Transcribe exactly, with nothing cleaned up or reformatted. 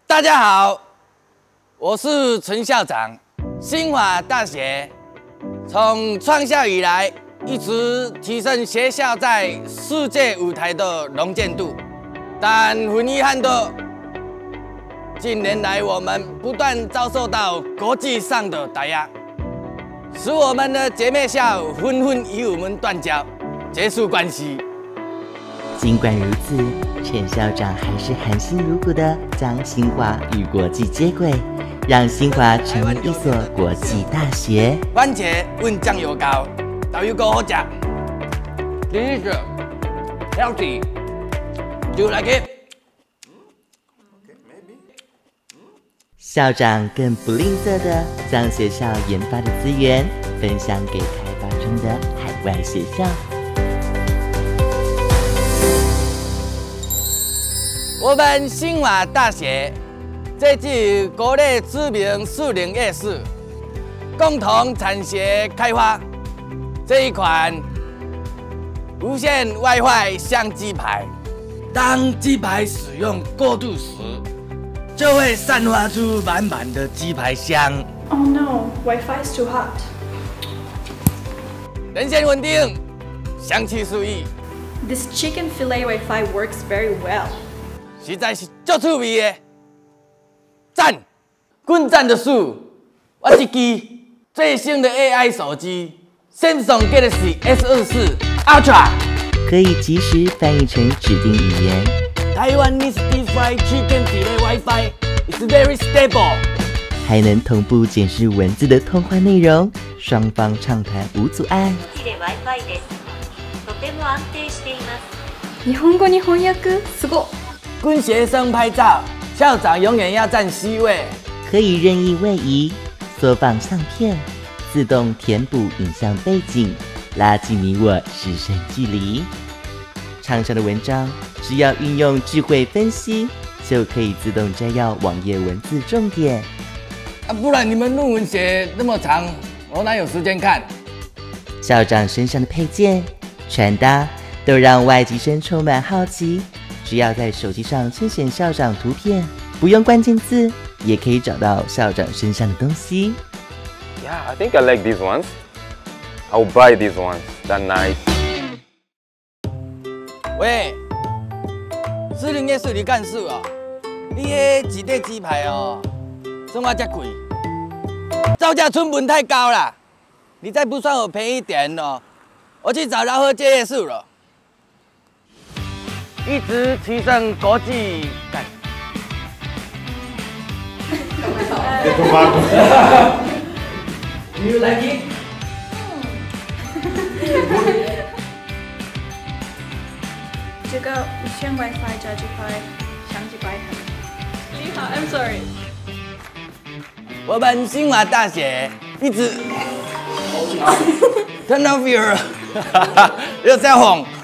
大家好，我是陈校长。新华大学从创校以来，一直提升学校在世界舞台的能见度，但很遗憾的，近年来我们不断遭受到国际上的打压，使我们的姐妹校纷纷与我们断交，结束关系。 尽管如此，陈校长还是含辛茹苦地将新华与国际接轨，让新华成为一所国际大学。 番茄混酱油膏，导游够好食 ，delicious, healthy. Do you like it? Okay, maybe. 校长更不吝啬地将学校研发的资源分享给开发中的海外学校。 我们新华大学这具国内知名四零夜市共同产学开发这一款无线 WiFi 相机牌，当机牌使用过度时，就会散发出满满的鸡排香。 Oh no, Wi-Fi is too hot. 人线稳定，香气四溢， This chicken fillet Wi-Fi works very well. 实在是足趣味的，赞！滚赞的数，我这支最新的 A I 手机 Samsung Galaxy S 二十四 Ultra， 可以及时翻译成指定语言。 Taiwanese deep fried chicken fillet Wi-Fi is very stable， 还能同步检视文字的通话内容，双方畅谈无阻碍。 日本語に翻訳すご。 跟学生拍照，校长永远要占 C 位。 可以任意位移、缩放相片，自动填补影像背景，拉近你我师生距离。畅销的文章，只要运用智慧分析，就可以自动摘要网页文字重点。 啊，不然你们论文写那么长，我哪有时间看？ 校长身上的配件、穿搭，都让外籍生充满好奇。 只要在手机上先选校长图片，不用关键字，也可以找到校长身上的东西。 Yeah, I think I like these ones. I'll buy these ones. They're nice. 喂，士林夜市你干事哦？你迄几块鸡排哦，怎么这贵？造价成本太高了，你再不算我便宜一点哦，我去找饶河街夜市了。 一直提升国际感。You like it? 这个无线 Wi-Fi 加鸡排，相机白很。你好 ，I'm sorry。 我们新华大学一直 turn off your， 又在红。